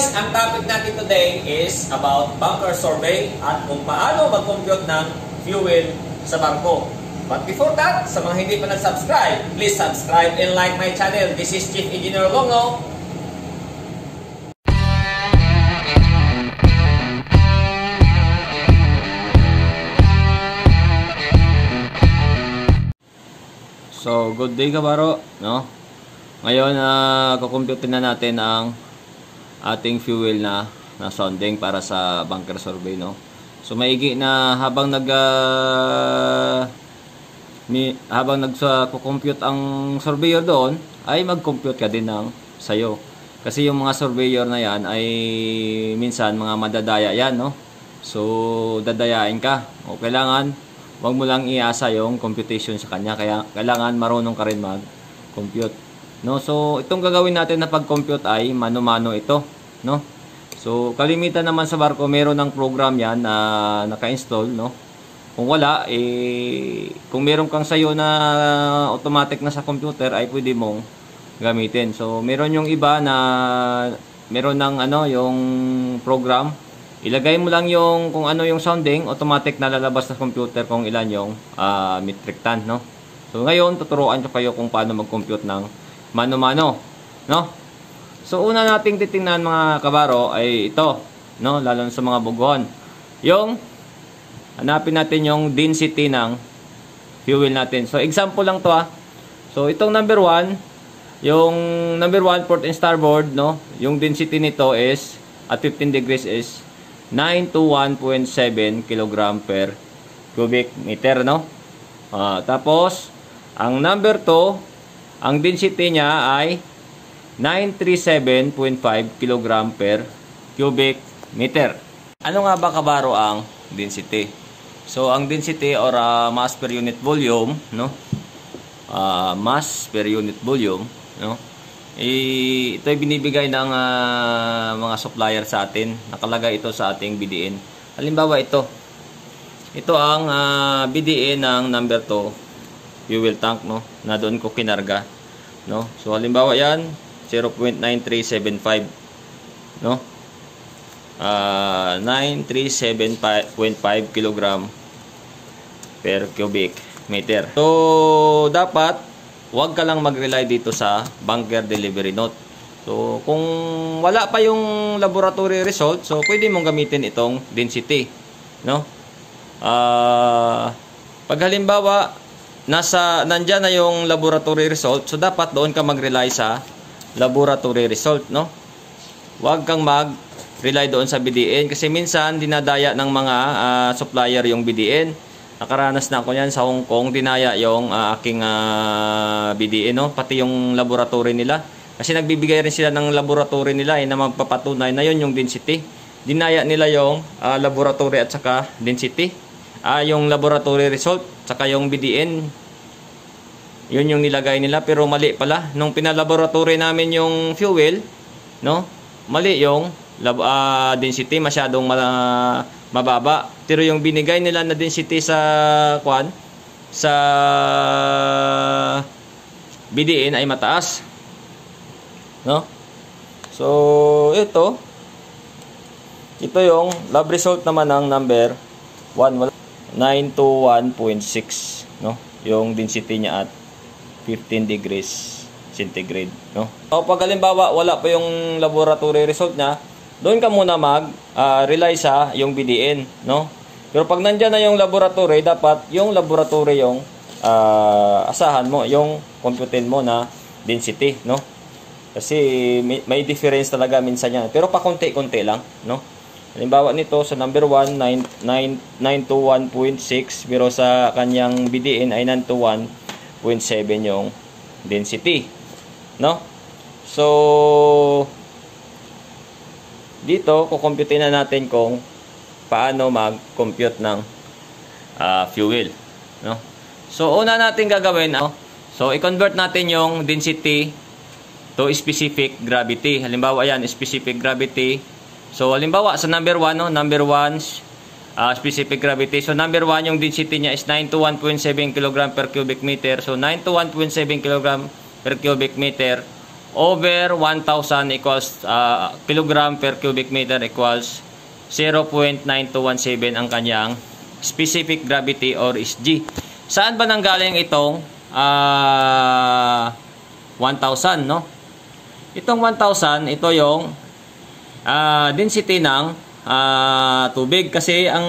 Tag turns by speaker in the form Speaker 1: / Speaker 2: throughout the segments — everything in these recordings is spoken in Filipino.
Speaker 1: guys, ang topic natin today is about bunker survey at kung paano mag-compute ng fuel sa barko. But before that, sa mga hindi pa nag-subscribe, please subscribe and like my channel. This is Chief Engineer Longo. So, good day kabaro, no? Ngayon, kukumpute na natin ang ating fuel na sounding para sa bunker survey, no? So, maigi na habang nagsa-compute ang surveyor doon, ay mag-compute ka din ng sayo. Kasi yung mga surveyor na yan ay minsan mga madadaya yan, no? So, dadayain ka. O kailangan, wag mo lang iasa yung computation sa kanya. Kaya kailangan marunong ka rin mag-compute. No? So, itong gagawin natin na pag-compute ay mano-mano ito, no? So, kalimitan naman sa barko, meron ng program yan na naka-install, no? Kung wala, kung meron kang sayo na automatic na sa computer, ay pwede mong gamitin. So, meron yung iba na meron ng yung program. Ilagay mo lang yung kung ano yung sounding, automatic na lalabas sa computer kung ilan yung metric ton, no? So, ngayon, tuturuan ko kayo kung paano mag-compute ng mano-mano, no? So, una nating titingnan mga kabaro ay ito, no? Lalo sa mga bugon. Yung, hanapin natin yung density ng fuel natin. So, example lang to So, itong number 1, yung number 1, port and starboard, no? Yung density nito is, at 15 degrees is, 9 to 1.7 kg per cubic meter, no? Tapos, ang number 2, ang density niya ay 937.5 kg per cubic meter. Ano nga ba kabaro ang density? So, ang density or mass per unit volume, no? Mass per unit volume, no? Ito ay binibigay ng mga supplier sa atin. Nakalagay ito sa ating BDN. Halimbawa ito. Ito ang BDN ng number 2 fuel tank, no, na doon ko kinarga, no. So halimbawa yan 0.9375, no, 937.5 kg per cubic meter. So dapat wag ka lang mag-rely dito sa bunker delivery note. So kung wala pa yung laboratory result, so pwede mong gamitin itong density, no. Pag halimbawa nandyan na yung laboratory result, so dapat doon ka mag-rely sa laboratory result, no? Huwag kang mag-rely doon sa BDN kasi minsan dinadaya ng mga supplier yung BDN. Nakaranas na ako yan sa Hong Kong, dinaya yung aking BDN, no? Pati yung laboratory nila. Kasi nagbibigay rin sila ng laboratory nila na magpapatunay na yun yung density. Dinaya nila yung laboratory at saka density. Yung laboratory result, saka yung BDN, yun yung nilagay nila, pero mali pala. Nung pinalaboratory namin yung fuel, no, mali yung density, masyadong mababa. Pero yung binigay nila na density sa BDN ay mataas, no. So ito yung lab result naman ng number 1, 9 to 1.6, no? Yung density niya at 15 degrees centigrade, no? So, pag halimbawa wala pa yung laboratory result niya, doon ka muna mag-rely sa yung BDN, no? Pero pag nandiyan na yung laboratory, dapat yung laboratory yung asahan mo, yung computin mo na density, no? Kasi may difference talaga minsan yan. Pero pa konti-konti lang, no? Halimbawa nito sa number 1, 9 to 1.6, pero sa kanyang BDN ay 9 to 1.7 yung density, no? So dito kukumputin na natin kung paano mag-compute ng fuel, no? So una natin gagawin, so i-convert natin yung density to specific gravity. Halimbawa yan, specific gravity. So, halimbawa, sa number 1, no? Number 1, specific gravity. So, number 1, yung density niya is 9 to 1.7 kg per cubic meter. So, 9 to 1.7 kg per cubic meter over 1,000 equals kilogram per cubic meter equals 0.9217 ang kanyang specific gravity or SG. Saan ba nanggaling itong 1,000, no? Itong 1,000, ito yung density ng tubig kasi ang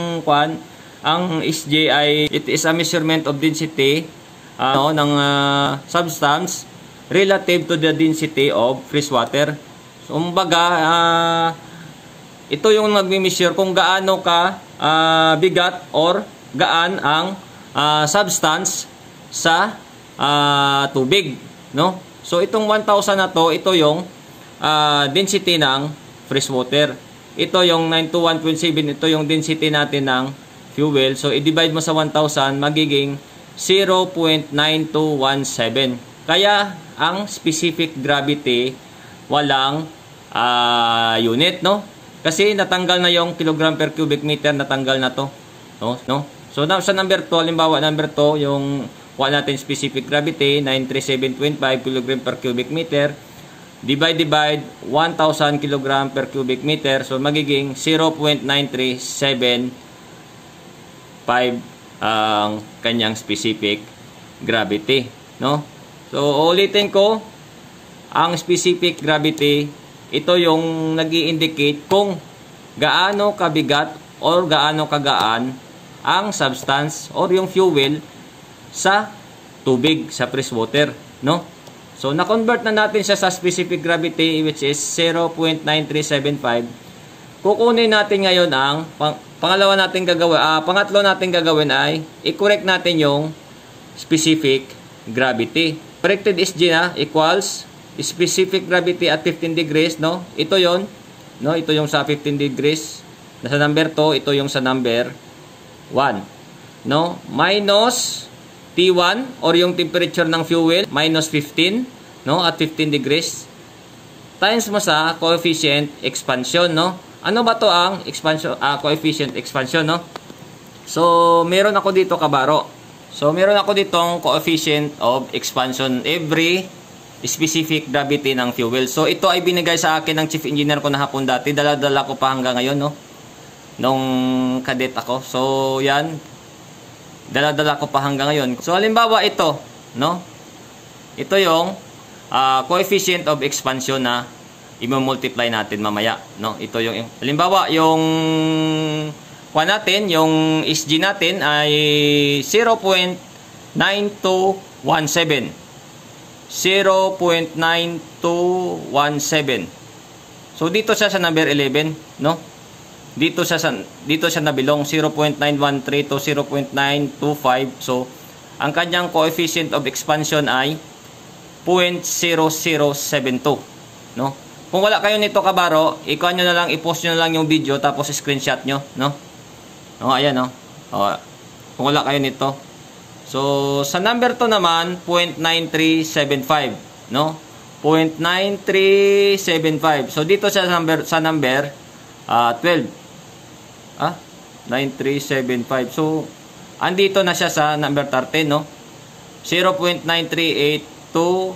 Speaker 1: SG ay it is a measurement of density ng substance relative to the density of fresh water. So, kumbaga, ito yung nagmi-measure kung gaano ka bigat or gaan ang substance sa tubig, no? So itong 1,000 na to, ito yung density ng fresh water. Ito yung 921.7, ito yung density natin ng fuel. So i-divide mo sa 1,000, magiging 0.9217. Kaya ang specific gravity walang unit, no? Kasi natanggal na yung kilogram per cubic meter, natanggal na to, no? So sa number 2, halimbawa number 2, yung natin specific gravity 937.5 kg per cubic meter, divide 1,000 kg per cubic meter, so magiging 0.9375 ang kanyang specific gravity, no? So ulitin ko, ang specific gravity, ito yung nag-i-indicate kung gaano kabigat or gaano kagaan ang substance or yung fuel sa tubig, sa fresh water, no? So na-convert na natin siya sa specific gravity, which is 0.9375. Kukunin natin ngayon ang pangatlo natin gagawin ay i-correct natin yung specific gravity. Corrected SG na equals specific gravity at 15 degrees, no? Ito yon, no? Ito yung sa 15 degrees. Nasa number 2, ito yung sa number 1, no? Minus T1 or yung temperature ng fuel, minus 15, no? At 15 degrees. Times mo sa coefficient expansion, no? Ano ba to ang expansion, coefficient expansion, no? So, meron ako dito, kabaro. So, meron ako ditong coefficient of expansion every specific gravity ng fuel. So, ito ay binigay sa akin ng chief engineer ko na hapon dati. Dala-dala ko pa hanggang ngayon, no? Nung cadet ako. So, yan. Dala-dala ko pa hanggang ngayon. So, halimbawa ito, no? Ito yung coefficient of expansion na i-multiply natin mamaya, no? Ito yung, halimbawa, yung natin, yung SG natin ay 0.9217. 0.9217. So dito siya sa number 11, no? Dito siya nabilong 0.913 to 0.925. So ang kanyang coefficient of expansion ay 0.0072, no? Kung wala kayo nito, kabaro, ikuha nyo na lang, i-post nyo na lang yung video tapos screenshot nyo, no? Oh, ayan, no? Oh, kung wala kayo nito. So, sa number 2 naman, 0.9375, no? 0.9375. So, dito sa number 12. 9375. So, andito na siya sa number 13, no? 0.938 to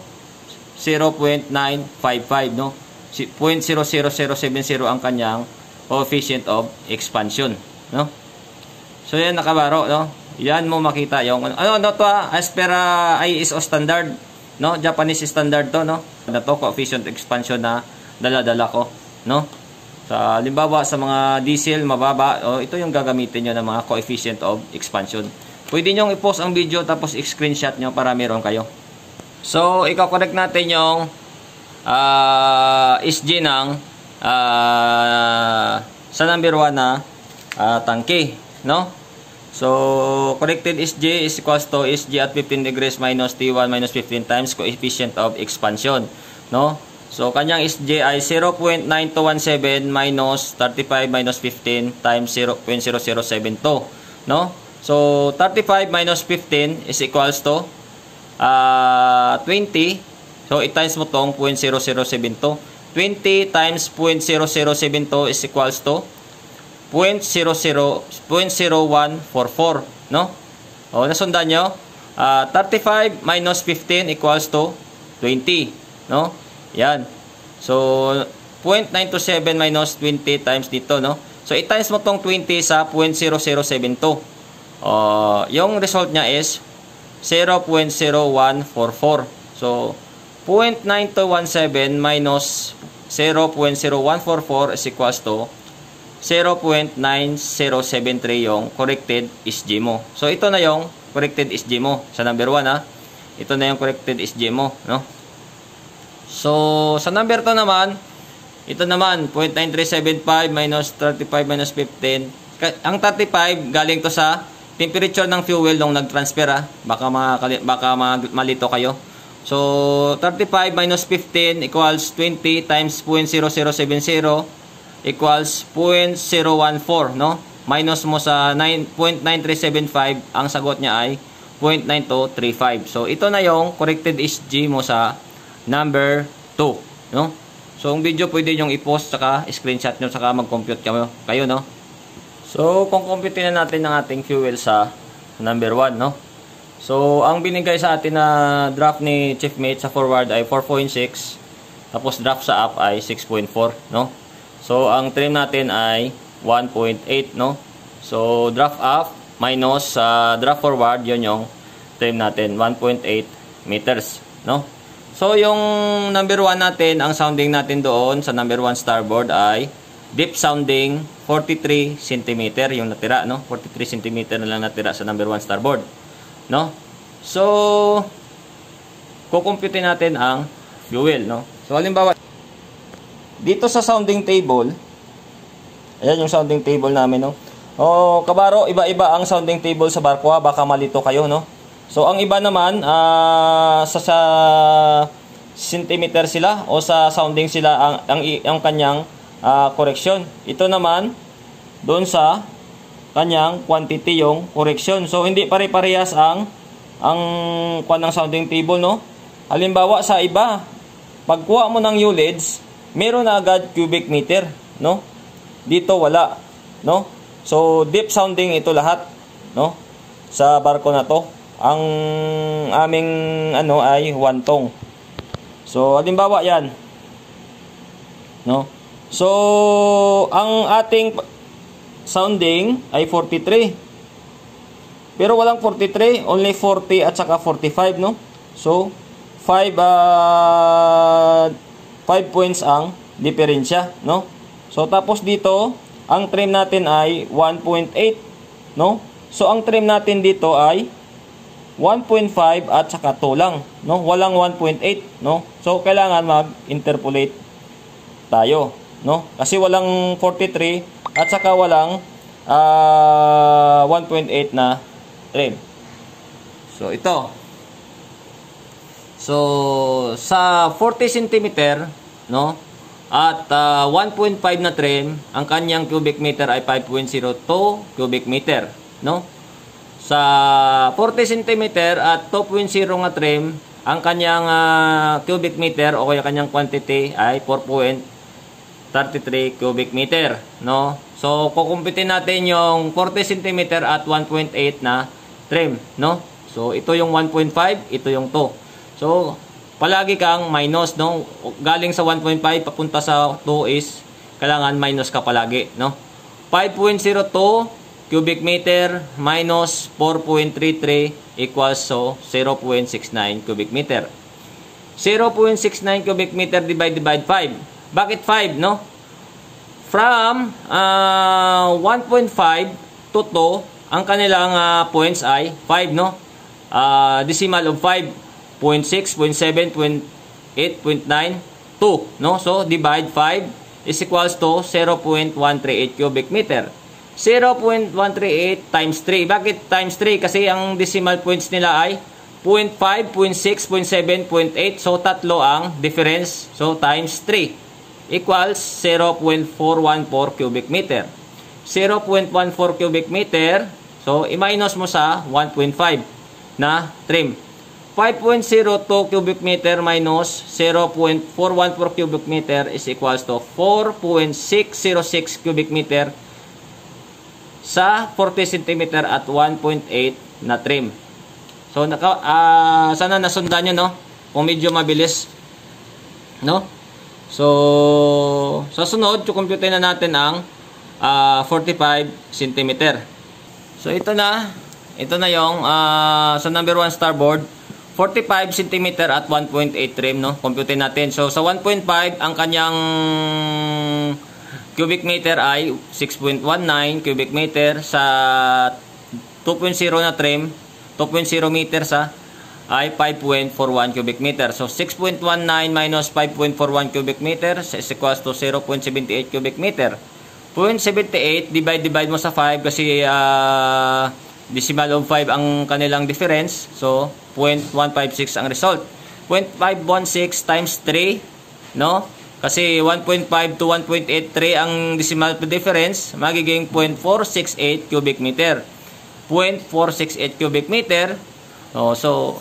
Speaker 1: 0.955, no? 0.00070 ang kanyang coefficient of expansion, no? So, yan, nakabaro, no? Yan mo makita yung to, as per ISO standard, no? Japanese standard to, no? Na to, coefficient expansion na dala-dala ko, no? Sa halimbawa sa mga diesel mababa, ito yung gagamitin nyo ng mga coefficient of expansion. Pwede nyo i-post ang video tapos i-screenshot nyo para meron kayo. So, i-correct natin yung SG ng sa number 1 na tangke, no? So, corrected SG is equals to SG at 15 degrees minus T1 minus 15 times coefficient of expansion, no? So, kanyang SG ay 0.9217 minus 35 minus 15 times 0.0072, no? So, 35 minus 15 is equals to 20. So, i-times mo tong 0.0072. 20 times 0.0072 is equals to 0.0144, no? O, nasundan nyo? 35 minus 15 equals to 20. no? Yan. So 0.927 minus 20 times dito, no? So i-times mo tong 20 sa 0.0072. Yung result niya is 0.0144. So 0.9217 minus 0.0144 is equals to 0.9073 yung corrected SG mo. So ito na yung corrected SG mo sa number 1, ha. Ito na yung corrected SG mo, no? So sa number 2 naman, ito naman 0.9375 minus 35 minus 15. Ang 35 galing to sa temperature ng fuel nung nag-transfer, ha. Baka malito kayo. So 35 minus 15 equals 20 times 0.0070 equals 0.014, no? Minus mo sa 0.9375, ang sagot niya ay 0.9235. So ito na yung corrected SG mo sa number 2, no? So ang video pwede nyo i-post saka screenshot nyo saka mag-compute kayo, no? So kung compute na natin ang ating fuel sa number 1, no? So ang binigay sa atin na draft ni Chiefmate sa forward ay 4.6, tapos draft sa up ay 6.4, no? So ang trim natin ay 1.8, no? So draft up minus draft forward, yun yung trim natin, 1.8 meters, no? So yung number 1 natin, ang sounding natin doon sa number 1 starboard ay deep sounding 43 cm yung natira, no? 43 cm na lang natira sa number 1 starboard, no? So kukumpute natin ang fuel, no? So halimbawa dito sa sounding table, ayan yung sounding table namin, no? Kabaro, iba-iba ang sounding table sa barko, ha? Baka malito kayo, no? So ang iba naman sa centimeter sila o sa sounding sila ang kanyang correction. Ito naman doon sa kanyang quantity yung correction. So hindi pare-parehas ang kwan ng sounding table, no? Halimbawa sa iba, pagkuha mo ng ULEDs, meron na agad cubic meter, no? Dito wala, no? So deep sounding ito lahat, no? Sa barko na to, ang aming ay 1 tong. So halimbawa yan, no? So ang ating sounding ay 43. Pero walang 43, only 40 at saka 45, no? So 5 points ang diferensya, no? So tapos dito, ang trim natin ay 1.8, no? So ang trim natin dito ay 1.5 at saka 2 lang, no? Walang 1.8, no? So kailangan mag-interpolate tayo, no? Kasi walang 43 at saka walang 1.8 na trim. So ito. So sa 40 cm, no? At 1.5 na trim, ang kanyang cubic meter ay 5.02 cubic meter, no? Sa 40 cm at 2.0 nga trim, ang kanyang cubic meter o kaya kanyang quantity ay 4.33 cubic meter, no? So kukumpitin natin yung 40 cm at 1.8 na trim, no? So ito yung 1.5, ito yung 2. So palagi kang minus, no? Galing sa 1.5 papunta sa 2 is kailangan minus ka palagi, no? 5.02 cubic meter minus 4.33 equals so 0.69 cubic meter. 0.69 cubic meter divided by 5. Bakit 5, no? From 1.5 to 2, ang kanilang points ay 5, no? Decimal of 5. 0.6, 0.7, 0.8, 0.9, 2, no? So divide 5 is equals to 0.138 cubic meter. 0.138 times 3. Bakit times 3? Kasi ang decimal points nila ay 0.5, 0.6, 0.7, 0.8. So tatlo ang difference. So times 3 equals 0.414 cubic meter. 0.14 cubic meter. So i-minus mo sa 1.5 na trim. 5.02 cubic meter minus 0.414 cubic meter is equals to 4.606 cubic meter sa 40 cm at 1.8 na trim. So sana nasundan nyo, no? Kung medyo mabilis no? So, sa sunod, kukumpute na natin ang 45 cm. So, ito na yung sa number 1 starboard, 45 cm at 1.8 trim, no? Compute natin. So, sa 1.5, ang kanyang cubic meter ay 6.19 cubic meter. Sa 2.0 na trim, 2.0 meter ay 5.41 cubic meter. So, 6.19 minus 5.41 cubic meter is equals to 0.78 cubic meter. 0.78 divide mo sa 5 kasi decimal of 5 ang kanilang difference. So, 0.156 ang result. 0.516 times 3, no? Kasi 1.5 to 1.83 ang decimal difference, magiging 0.468 cubic meter. 0.468 cubic meter. So,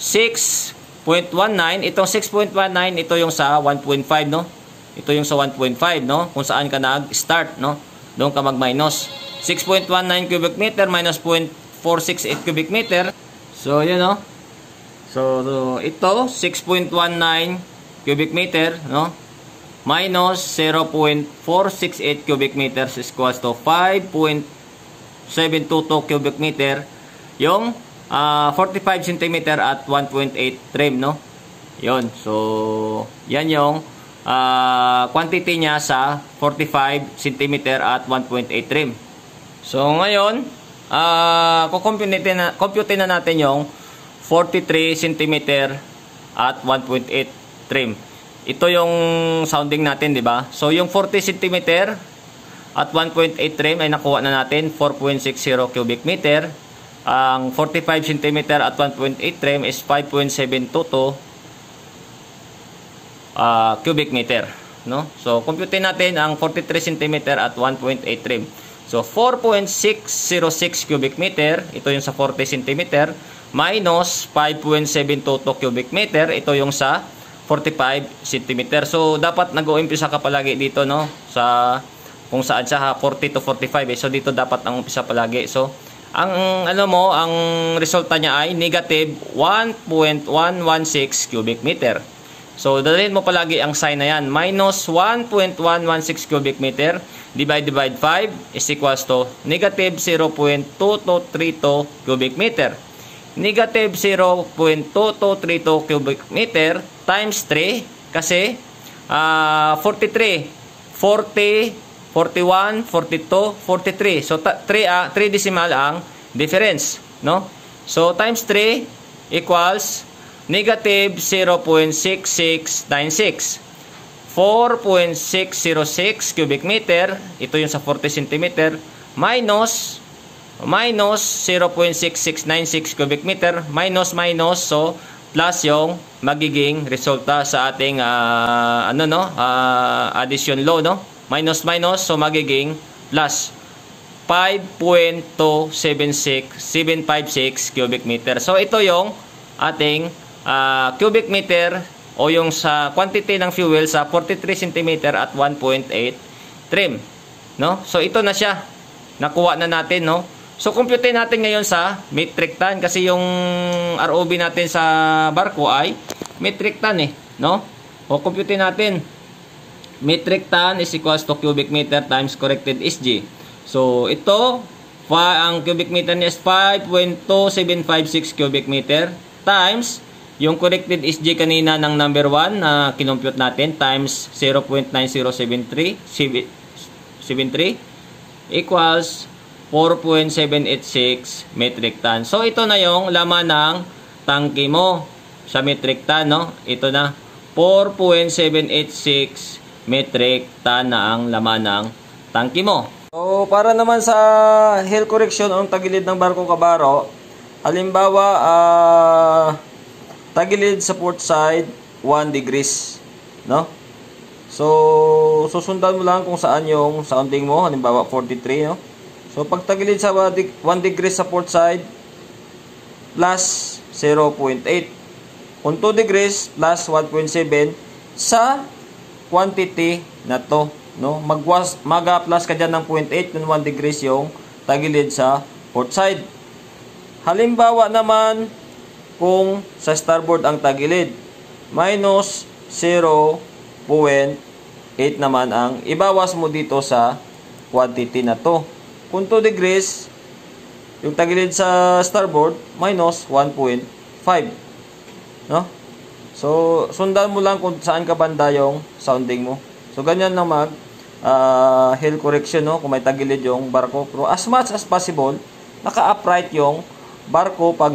Speaker 1: 6.19. Itong 6.19, ito yung sa 1.5, no? Ito yung sa 1.5, no? Kung saan ka nag-start, no? Doon ka mag-minus. 6.19 cubic meter minus 0.468 cubic meter. So, yun, no? So ito, 6.19 cubic meter, no? Minus 0.468 cubic meters is equals to 5.722 cubic meter. Yung 45 cm at 1.8 trim, no? Yun. So, yan yung quantity niya sa 45 cm at 1.8 trim. So, ngayon, compute na natin yung 43 cm at 1.8 trim. Ito yung sounding natin, di ba? So, yung 40 cm at 1.8 trim ay nakuha na natin 4.60 cubic meter. Ang 45 cm at 1.8 trim is 5.722 cubic meter, no? So, compute natin ang 43 cm at 1.8 trim. So, 4.606 cubic meter, ito yung sa 40 cm, minus 5.722 cubic meter, ito yung sa 45 cm. So, dapat nag-uumpisa ka palagi dito, no? Sa, kung saan siya, 40 to 45. So, dito dapat ang umpisa palagi. So, ang ang resulta niya ay negative 1.116 cubic meter. So, dalhin mo palagi ang sign na yan. Minus 1.116 cubic meter divide 5 is equals to negative 0.2232 cubic meter. Negative 0.2232 cubic meter times 3 kasi 43, 40, 41, 42, 43. So, 3 decimal ang difference, no? So, times 3 equals negative 0.6696. 4.606 cubic meter, ito yung sa 40 cm, minus 0.6696 cubic meter, minus, so, plus yung magiging resulta sa ating, addition law, no? Minus, so magiging plus 5.276756 cubic meter. So, ito yung ating cubic meter o yung sa quantity ng fuel sa 43 cm at 1.8 trim, no? So, ito na siya. Nakuha na natin, no? So, compute natin ngayon sa metric ton kasi yung ROB natin sa barko ay metric ton, no? O, compute natin. Metric ton is equals to cubic meter times corrected SG. So, ito, ang cubic meter niya is 5.2756 cubic meter times yung corrected SG kanina ng number 1 na kinompute natin times 0.9073 equals 4.786 metric ton. So, ito na yung laman ng tangke mo sa metric ton, no? Ito na, 4.786 metric ton na ang laman ng tangke mo. So, para naman sa hill correction o tagilid ng barko kabaro, halimbawa, tagilid sa port side 1 degrees, no? So, susundan mo lang kung saan yung sounding mo, halimbawa 43, no? So, pag tagilid sa 1 degrees sa port side, plus 0.8. Kung 2 degrees, plus 1.7 sa quantity na to, no? Mag-plus ka dyan ng 0.8 kung 1 degrees yung tagilid sa port side. Halimbawa naman, kung sa starboard ang tagilid, minus 0.8 0.8 naman ang ibawas mo dito sa quantity na to. Kung 2 degrees, yung tagilid sa starboard, minus 1.5. No? So, sundan mo lang kung saan ka banda yung sounding mo. So, ganyan lang mag heel correction, no? Kung may tagilid yung barko. Pero as much as possible, naka-upright yung barko pag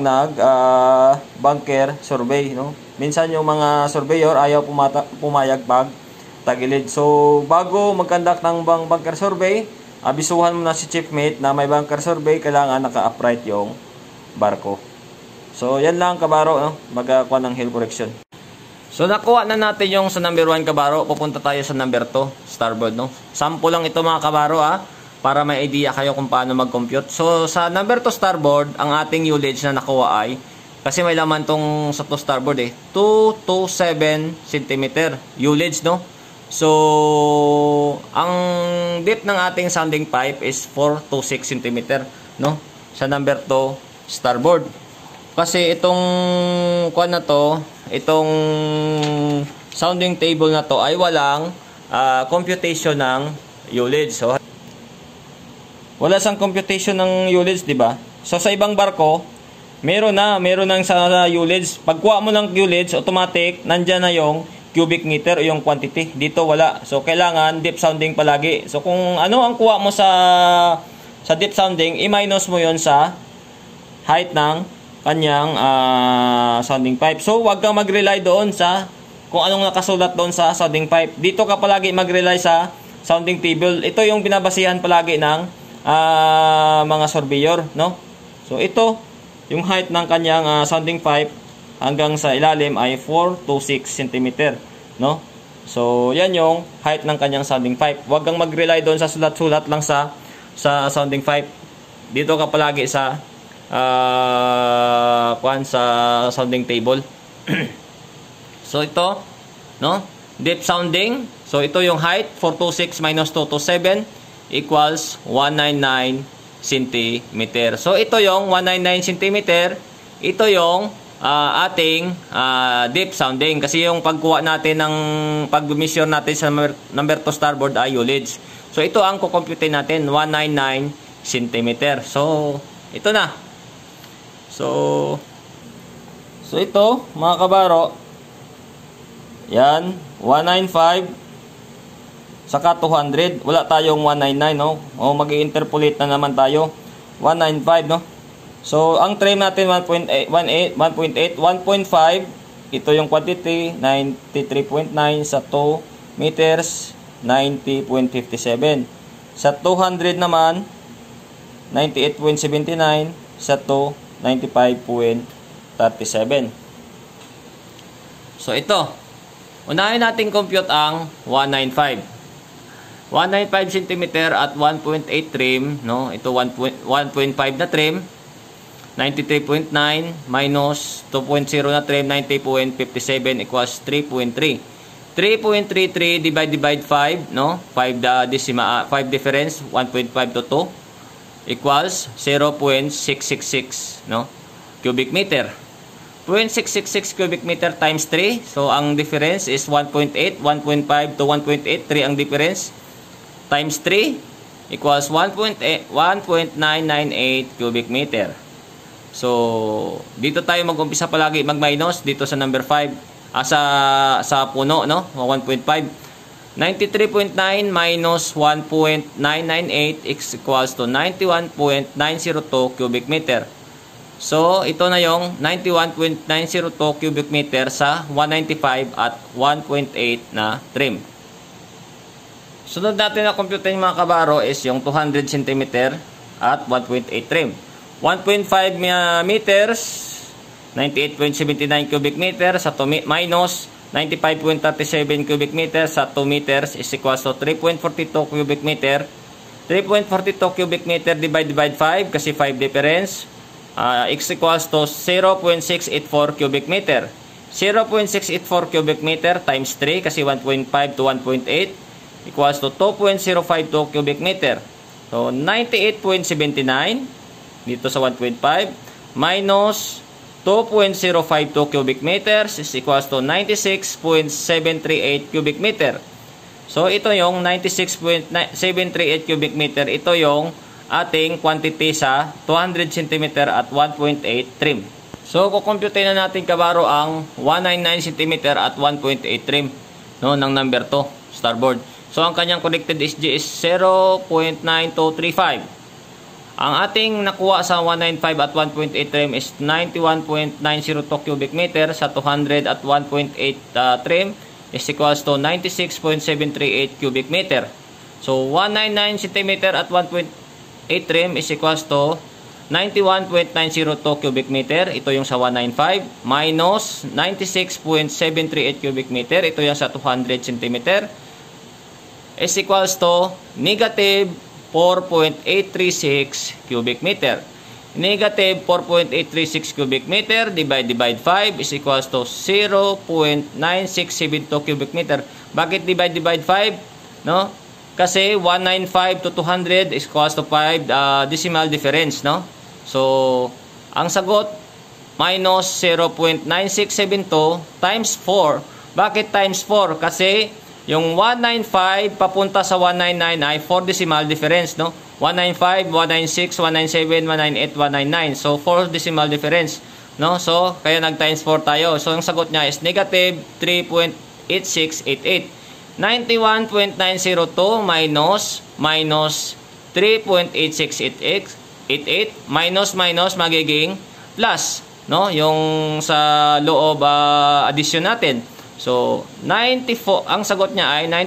Speaker 1: bunker survey, no? Minsan yung mga surveyor ayaw pumayag pag tagilid. So, bago mag-conduct ng bunker survey, abisuhan mo na si chief mate na may bunker survey, kailangan naka-upright yung barko. So, yan lang kabaro, no? Magkuha ng heel correction. So, nakuha na natin yung sa number 1 kabaro. Pupunta tayo sa number 2, starboard, no? Sample lang ito mga kabaro, para may idea kayo kung paano mag-compute. So, sa number 2 starboard, ang ating ullage na nakuha ay, kasi may laman tong sa 2 starboard 227 cm ullage, no? So, ang depth ng ating sounding pipe is 426 cm, no? Sa number 2 starboard. Kasi itong kuan na to, itong sounding table na to ay walang computation ng ullage. So, wala sang computation ng ullage, di ba? So, sa ibang barko, meron nang sa ullage. Pagkuha mo ng ullage, automatic, nandyan na yung cubic meter o yung quantity. Dito wala. So, kailangan deep sounding palagi. So, kung ano ang kuha mo sa deep sounding, i-minus mo yon sa height ng kanyang sounding pipe. So, wag kang mag-rely doon sa kung anong nakasulat doon sa sounding pipe. Dito ka palagi mag-rely sa sounding table. Ito yung binabasihan palagi ng mga surveyor, no? So, ito, yung height ng kanyang sounding pipe hanggang sa ilalim ay 426 cm, no? So, yan yung height ng kanyang sounding pipe. Wag kang mag-rely doon sa sulat-sulat lang sa sounding pipe. Dito ka palagi sa sa sounding table. So ito, no? Deep sounding. So ito yung height, 426 minus 227 equals 199 cm. So ito yung 199 cm. Ito yung ating deep sounding. Kasi yung pagkuha natin ng pag-measure natin sa number 2 starboard ay ullage. So ito ang kukompute natin, 199 cm. So ito na. So ito, mga kabaro, yan, 195, saka 200, wala tayong 199, no? O, mag-i-interpolate na naman tayo, 195, no? So, ang trim natin, 1.8, 1.5, ito yung quantity, 93.9, sa 2 meters, 90.57. Sa 200 naman, 98.79, sa 2, 95.37. So ito, unahin natin compute ang 195. 195 cm at 1.8 trim, no? Ito 1.5 na trim, 93.9 minus 2.0 na trim, 90.57 equals 3.3. 3.33 divide 5, no? 5 difference, 1.5 to 2 equals 0.666, no? Cubic meter. 0.666 cubic meter times 3. So, ang difference is 1.8. 1.5 to 1.8. 3 ang difference. Times 3 equals 1.998 cubic meter. So, dito tayo mag-umpisa palagi mag-minus. Dito sa number 5. Sa puno, no? 1.5. 93.9 minus 1.998 equals to 91.902 cubic meter. So, ito na yung 91.902 cubic meter sa 195 at 1.8 na trim. Sunod natin na compute mga kabaro is yung 200 cm at 1.8 trim. 1.5 meters, 98.79 cubic meter sa minus 95.37 cubic meter sa 2 meters is equals to 3.42 cubic meter. 3.42 cubic meter divide 5 kasi 5 difference. X equals to 0.684 cubic meter. 0.684 cubic meter times 3 kasi 1.5 to 1.8 equals to 2.052 cubic meter. So 98.79 dito sa 1.5 minus 2.052 cubic meters is equals to 96.738 cubic meter. So, ito yung 96.738 cubic meter. Ito yung ating quantity sa 200 cm at 1.8 trim. So, kukumputin na natin kabaro ang 199 cm at 1.8 trim, no, ng number 2, starboard. So, ang kanyang connected SG is 0.9235. Ang ating nakuha sa 195 at 1.8 trim is 91.902 cubic meter sa 200 at 1.8 trim is equals to 96.738 cubic meter. So, 199 cm at 1.8 trim is equals to 91.902 cubic meter. Ito yung sa 195 minus 96.738 cubic meter. Ito yung sa 200 cm is equals to negative 4.836 cubic meter. Negative 4.836 cubic meter divide 5 is equals to 0.9672 cubic meter. Bakit divide 5? No? Kasi 195 to 200 is equals to 5 decimal difference, no? So, ang sagot minus 0.9672 times 4. Bakit times 4? Kasi yung 195 papunta sa 199 ay 4 decimal difference, no? 195, 196, 197, 198, 199. So, 4 decimal difference, no? So, kaya nag-times 4 tayo. So, ang sagot niya is negative 3.8688. 91.902 minus 3.8688 minus magiging plus, no? Yung sa loob addition natin. So, 94, ang sagot niya ay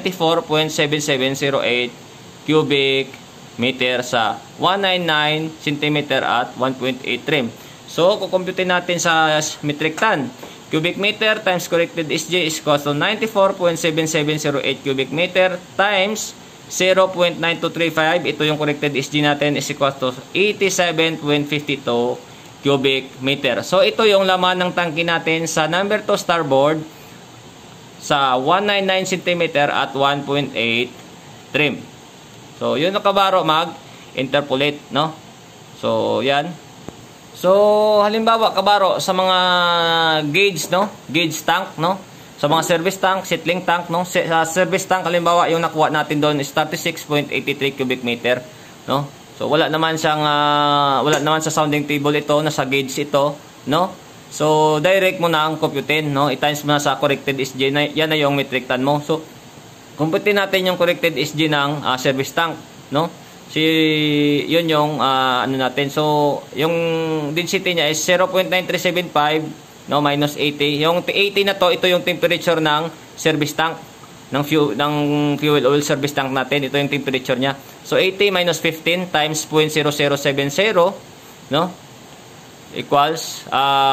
Speaker 1: 94.7708 cubic meter sa 199 cm at 1.8 trim. So, kukumputin natin sa metric ton. Cubic meter times corrected SG is equals to 94.7708 cubic meter times 0.9235. Ito yung corrected SG natin is equals to 87.52 cubic meter. So, ito yung laman ng tangke natin sa number 2 starboard sa 199 cm at 1.8 trim. So, yun ang kabaro mag-interpolate, no? So, yan. So, halimbawa, kabaro, sa mga gauge, no? Gauge tank, no? Sa mga service tank, settling tank, no? Sa service tank, halimbawa, yung nakuha natin doon is 36.83 cubic meter, no? So, wala naman sa sounding table ito, nasa gauge ito, no? So, direct mo na ang computin, no? I-times mo na sa corrected SG, yan na yung metric ton mo. So, kumputin natin yung corrected SG ng service tank, no? Yun yung ano natin. So, yung density niya is 0.9375, no, minus 80. Yung 80 na to, ito yung temperature ng service tank, ng fuel oil service tank natin. Ito yung temperature niya. So, 80 minus 15 times 0.0070, no, equals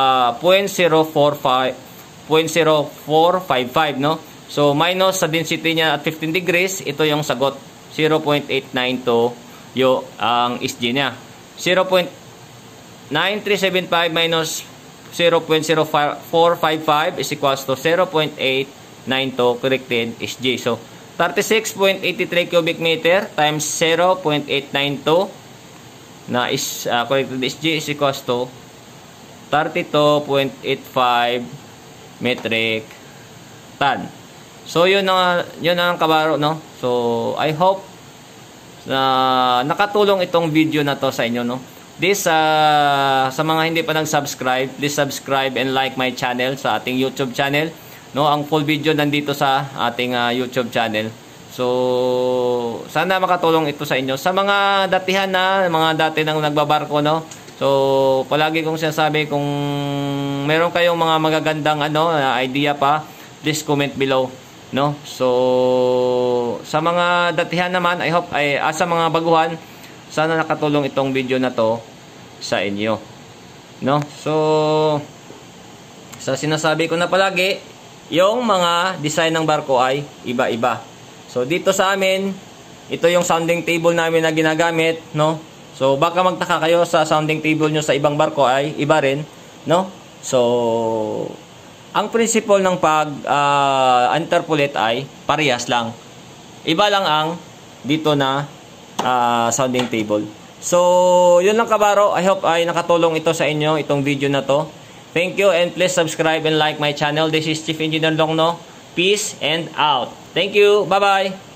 Speaker 1: 0.0455, no? So, minus sa density niya at 15 degrees, ito yung sagot. 0.892 yung ang SG niya. 0.9375 minus 0.0455 is equals to 0.892 corrected SG. So, 36.83 cubic meter times 0.892 na is corrected SG is equals to 32.85 metric ton. So, yun ang kabaro, no? So, I hope na nakatulong itong video na to sa inyo, no? This, sa mga hindi pa nag-subscribe, please subscribe and like my channel sa ating YouTube channel, no? Ang full video nandito sa ating YouTube channel. So, sana makatulong ito sa inyo. Sa mga datihan mga dati nang nagbabarko, no? So, palagi kong sinasabi, kung meron kayong mga magagandang idea pa, please comment below, no? So, sa mga datihan naman, I hope sa mga baguhan, sana nakatulong itong video na to sa inyo, no? So, sa sinasabi ko na palagi, yung mga design ng barko ay iba-iba. So, dito sa amin, ito yung sounding table namin na ginagamit, no? So, baka magtaka kayo sa sounding table nyo sa ibang barko ay iba rin, no? So, ang principle ng pag-interpolate ay parehas lang. Iba lang ang dito na sounding table. So, yun lang kabaro. I hope ay nakatulong ito sa inyo, itong video na to. Thank you and please subscribe and like my channel. This is Chief Engineer Dongno. Peace and out. Thank you. Bye-bye.